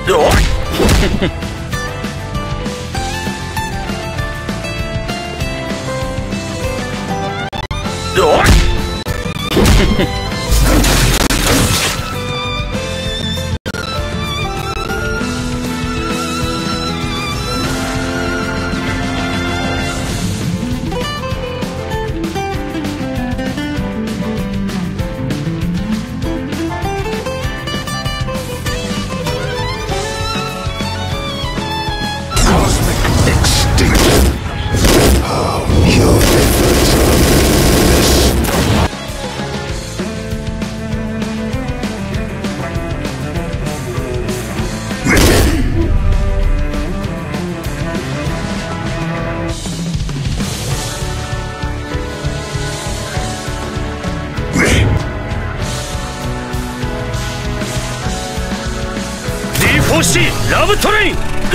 欲しいラブトレイン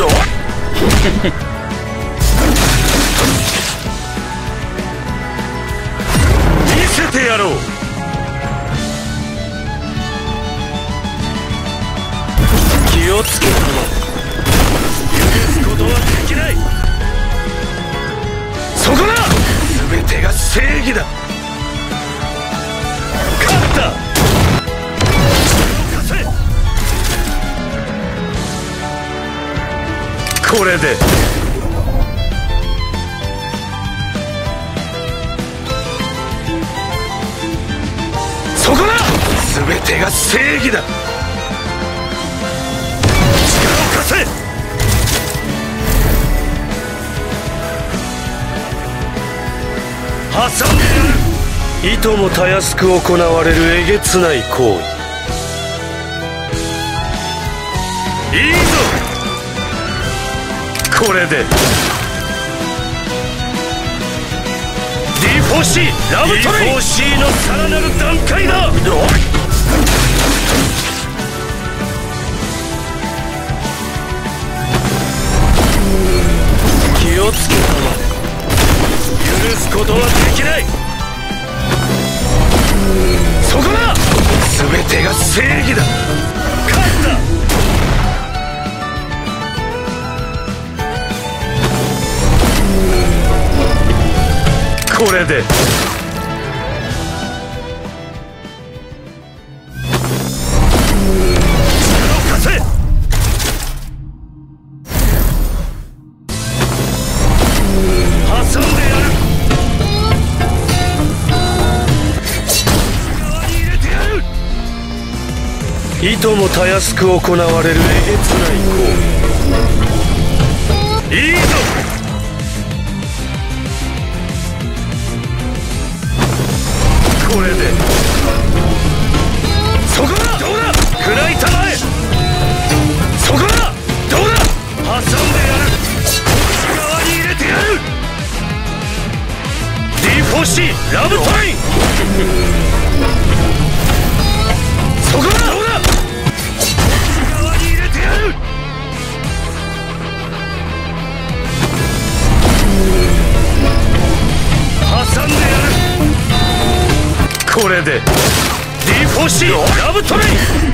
見せてやろう。気をつけたま許すことはできない。そこだ。全てが正義だ。勝った。これでそこだ。全てが正義だ。力を貸せ。挟んでやる。いともたやすく行われるえげつない行為。いいぞ。これで D4C ラブトレイン D4C のさらなる段階だ。気をつけたまえ。許すことはできない。そこだ。全てが正義だ。勝った。これで貸せ。挟んでやる。側に入れてやる。いともたやすく行われるえげつない行為。いいぞ。これでそこだ。どうだ。食らいたまえ。そこだ。どうだ。挟んでやる。側に入れてやる。 D4C ラブトレインそこだ。どうだ。側に入れてやる。挟んでやる。これで D4C ラブトレイン